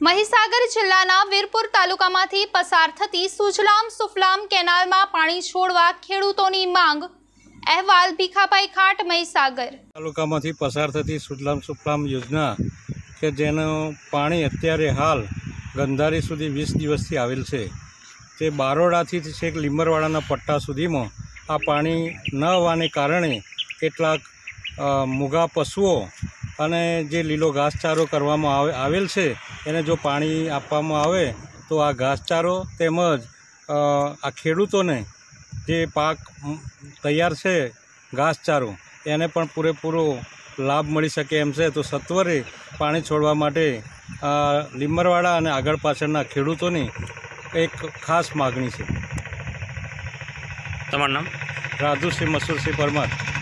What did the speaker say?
મહીસાગર જિલ્લાના વીરપુર તાલુકામાંથી પસાર થતી સુજલામ સુફલામ કેનાલમાં પાણી છોડવા ખેડૂતોની માંગ। અહેવાલ ભીખાભાઈ ખાટ, મહીસાગર। તાલુકામાંથી પસાર થતી સુજલામ સુફલામ યોજના કે જેનું પાણી અત્યારે હાલ ગંધારી સુધી 20 દિવસથી આવેલ છે, તે બારોડાથી છેક લીંબરવાડાના પટ્ટા સુધીમાં આ પાણી ન આવવાને કારણે કેટલાક મૂગા પશુઓ અને જે લીલો ઘાસચારો કરવામાં આવેલ છે એને જો પાણી આપવામાં આવે તો આ ઘાસચારો તેમજ આ ખેડૂતોને જે પાક તૈયાર છે ઘાસચારો એને પણ પૂરેપૂરો લાભ મળી શકે એમ છે। તો સત્વરે પાણી છોડવા માટે લીંબરવાડા અને આગળ પાછળના ખેડૂતોની એક ખાસ માગણી છે। તમારું નામ? રાધુશ્રી મસૂરસિંહ પરમાર।